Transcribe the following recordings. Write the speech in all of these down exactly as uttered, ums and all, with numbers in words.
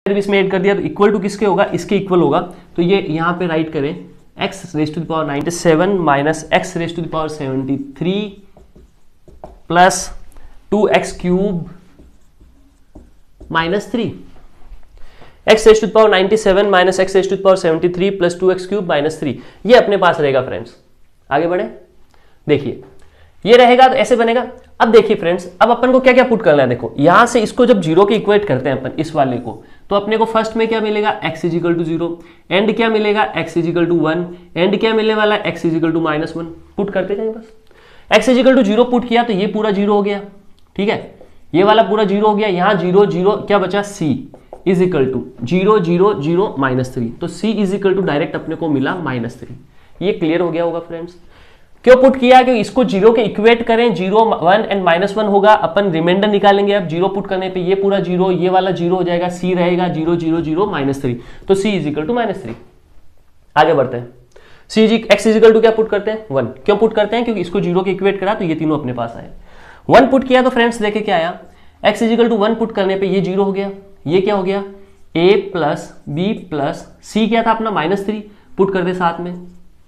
भी इसमें ऐड कर दिया तो इक्वल टू किसके होगा, इसके इक्वल होगा। तो ये यहाँ पे राइट करें x raise to the power ninety seven minus x raise to the power seventy three plus two x cube minus three, x raise to the power ninety seven minus x raise to the power seventy three plus two x cube minus three, ये अपने पास रहेगा friends. आगे बढ़े, देखिए ये रहेगा तो ऐसे बनेगा। अब देखिए फ्रेंड्स, अब अपन को क्या क्या पुट करना है, देखो यहां से इसको जब जीरो के इक्वेट करते हैं अपन इस वाले को, तो अपने को फर्स्ट में क्या मिलेगा, x is equal to zero, and क्या मिलेगा x is equal to one, and क्या मिलने वाला है x is equal to minus one. Put करते जाए बस, x is equal to zero put किया तो ये पूरा जीरो हो गया, ठीक है, ये वाला पूरा जीरो हो गया, यहाँ जीरो जीरो क्या बचा, c is equal to zero zero zero minus three, तो c is equal to direct अपने को मिला माइनस थ्री। ये क्लियर हो गया होगा फ्रेंड्स। क्यों पुट किया, क्योंकि इसको जीरो के इक्वेट करें, zero one and minus one होगा, अपन रिमाइंडर निकालेंगे। अब जीरो पुट करने पे ये पूरा जीरो, ये वाला जीरो हो जाएगा, सी रहेगा zero zero zero minus three, तो c is equal to minus three. आगे बढ़ते हैं, c g x is equal to क्या पुट करते हैं, वन। क्यों पुट करते हैं, क्योंकि इसको जीरो के इक्वेट करा तो ये तीनों अपने पास आए। वन पुट किया तो फ्रेंड्स देखे क्या आया, x is equal to one put करने पर ये जीरो हो गया, ये क्या हो गया, a plus b plus c क्या था अपना माइनस थ्री, पुट कर दे साथ में,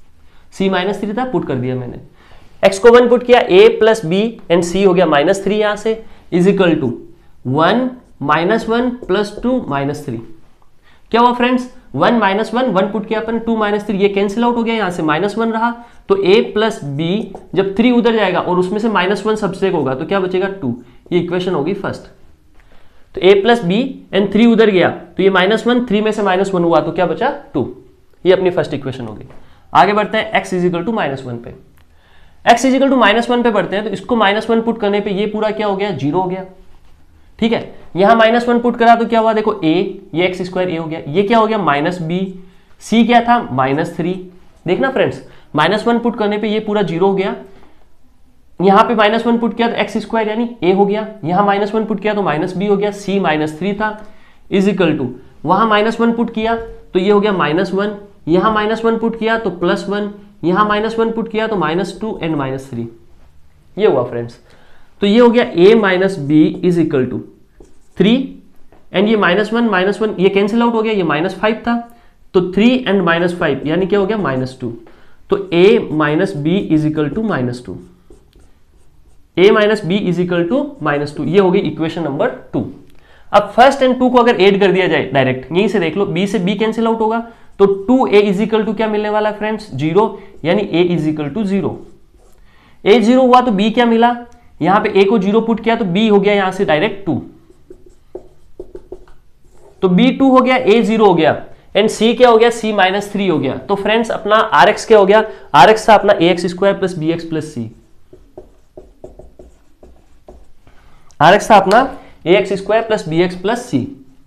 c माइनस थ्री था, पुट कर दिया मैंने। x को वन पुट किया, a plus b and c हो गया माइनस थ्री, यहां से is equal to one minus one plus two minus three. क्या हुआ friends, one minus one, one put किया अपन, टू माइनस थ्री, ये कैंसिल आउट हो गया, यहां से माइनस वन रहा, तो a प्लस बी जब थ्री उधर जाएगा और उसमें से माइनस वन सबसेक होगा तो क्या बचेगा, टू। ये इक्वेशन होगी फर्स्ट। तो a plus b and three उधर गया तो ये माइनस वन, थ्री में से माइनस वन हुआ तो क्या बचा, टू। ये अपनी फर्स्ट इक्वेशन होगी। आगे बढ़ते हैं x is equal to minus one पे, x is equal to minus one पे बढ़ते हैं, तो इसको माइनस वन पुट करने पे ये पूरा क्या हो गया, जीरो हो गया, ठीक है। यहां माइनस वन पुट करा तो क्या हुआ, देखो a, ये एक्स स्क्वायर ए हो गया, ये क्या हो गया माइनस बी, c क्या था माइनस थ्री। देखना फ्रेंड्स, माइनस वन पुट करने पे ये पूरा जीरो हो गया, यहां पे माइनस वन पुट किया तो एक्स स्क्वायर यानी a हो गया, यहां माइनस वन पुट किया तो माइनस बी हो गया, c माइनस थ्री था, इज इक्वल टू वहां माइनस वन पुट किया तो ये हो गया माइनस वन, यहां माइनस वन पुट किया तो प्लस वन, यहां माइनस वन पुट किया तो minus two and minus three. ये हुआ फ्रेंड्स, तो ये हो गया a minus b is equal to three, and ये माइनस वन माइनस वन ये कैंसिल आउट हो गया, ये माइनस फाइव था, तो थ्री एंड माइनस फाइव यानी क्या हो गया माइनस टू, तो a minus b is equal to minus two, a minus b is equal to minus two. ये हो गई इक्वेशन नंबर टू। अब फर्स्ट एंड टू को अगर ऐड कर दिया जाए डायरेक्ट, यहीं से देख लो, b से b कैंसिल आउट होगा, तो two a is equal to क्या मिलने वाला है फ्रेंड्स, जीरो, यानी a is equal to zero. a zero हुआ तो b क्या मिला, यहां पे a को जीरो पुट किया तो b हो गया यहां से डायरेक्ट टू, तो b टू हो गया, a जीरो हो गया, एंड c क्या हो गया, c माइनस थ्री हो गया। तो फ्रेंड्स अपना rx क्या हो गया, rx था अपना ax square plus b x plus c, rx था अपना ax square plus b x plus c.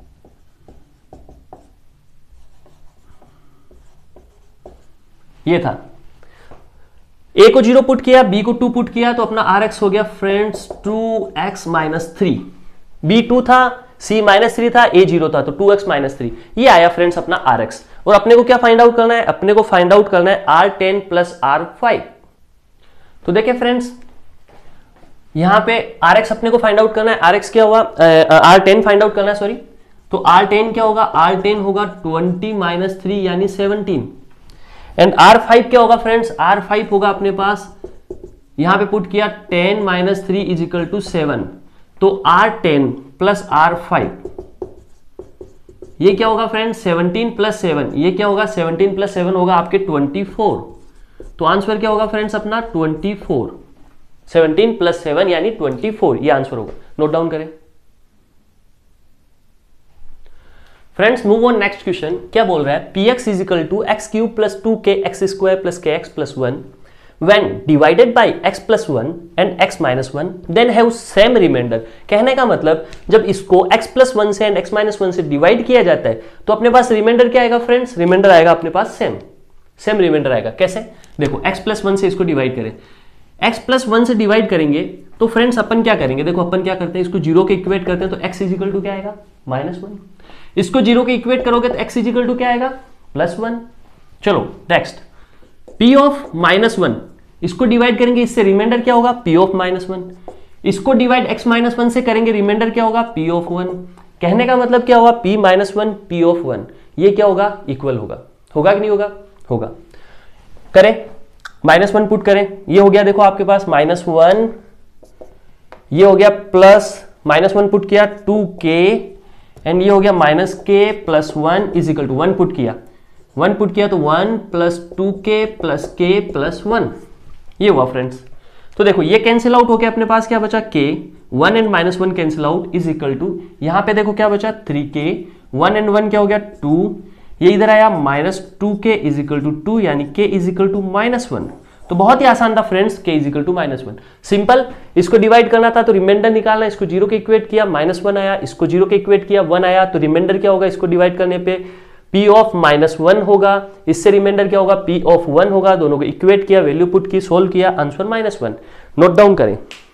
ये था, a को जीरो पुट किया, b को टू पुट किया, तो अपना rx हो गया friends two x minus three, b two था, c माइनस थ्री था, a जीरो था, तो टू एक्स माइनस थ्री। ये आया फ्रेंड्स अपना rx। और अपने को क्या फाइंड आउट करना है, अपने को फाइंड आउट करना है r ten plus r five. तो देखिए फ्रेंड्स, यहां पे rx अपने को फाइंड आउट करना है, rx क्या हुआ, आर टेन फाइंड आउट करना है, सॉरी, तो आर टेन क्या होगा, आर टेन होगा ट्वेंटी माइनस थ्री यानी सेवनटीन, एंड आर फाइव क्या होगा फ्रेंड्स, आर फाइव होगा अपने पास, यहां पे पुट किया ten minus three is equal to seven, तो r ten plus r five, ये क्या होगा फ्रेंड्स सेवनटीन प्लस सेवन, ये क्या होगा सेवनटीन प्लस सेवन होगा आपके ट्वेंटी फोर, तो आंसर क्या होगा फ्रेंड्स अपना twenty four, seventeen plus seven यानी ट्वेंटी फोर, ये आंसर होगा। नोट डाउन करें friends. Move on next question. क्या बोल रहा है, p x is equal to x cube plus two k x square plus k x plus one when divided by x plus one and x minus one then have same remainder। कहने का मतलब जब इसको x plus one से and x minus one से divide किया जाता है तो अपने पास रिमाइंडर क्या आएगा फ्रेंड्स, रिमाइंडर आएगा अपने पास सेम, सेम रिमाइंडर आएगा। कैसे, देखो x plus वन से इसको डिवाइड करें, x plus वन से डिवाइड करेंगे तो फ्रेंड्स अपन क्या करेंगे, देखो अपन क्या करते हैं, इसको जीरो के इक्वेट करते हैं तो x इज इक्वल टू क्या आएगा माइनस वन, इसको जीरो के इक्वेट करोगे तो x इज इक्वल टू क्या आएगा प्लस वन। चलो next, p of minus one, इसको डिवाइड करेंगे इससे, रिमाइंडर क्या होगा p ऑफ माइनस वन, इसको डिवाइड x माइनस वन से करेंगे, रिमाइंडर क्या होगा p ऑफ वन, कहने का मतलब क्या हुआ, p minus one p of one, ये क्या होगा, इक्वल होगा, होगा कि नहीं होगा, होगा। करें, माइनस वन पुट करें, ये हो गया देखो आपके पास माइनस वन, ये हो गया प्लस माइनस वन पुट किया टू के, एंड ये हो गया minus k plus one is equal to one put किया, वन पुट किया तो one plus two k plus k plus one, ये हुआ फ्रेंड्स। तो देखो ये कैंसिल आउट हो गया, अपने पास क्या बचा, k, one and minus one cancel out is equal to, यहां पे देखो क्या बचा, थ्री के, वन एंड वन क्या हो गया, टू, ये इधर आया minus two k is equal to two, यानी k is equal to minus one. तो बहुत ही आसान था friends, k is equal to minus one, simple. इसको डिवाइड करना था तो रिमाइंडर निकालना, इसको जीरो के इक्वेट किया, माइनस वन आया, इसको जीरो के इक्वेट किया, वन आया, तो रिमाइंडर क्या होगा, इसको डिवाइड करने पे p ऑफ माइनस वन होगा, इससे रिमाइंडर क्या होगा, p ऑफ वन होगा, दोनों को इक्वेट किया, वैल्यू पुट की, सोल्व किया, answer minus one. Note down करें।